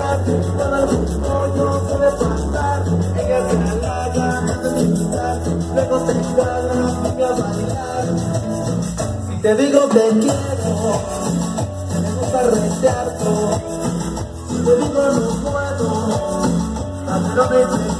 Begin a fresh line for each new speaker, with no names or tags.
pasar, todo el mundo yo suele pasar, ella se halaga, me hace disfrutar, luego te encarga a bailar. Si te digo te quiero, me gusta retearlo, si te digo no puedo, a mí no me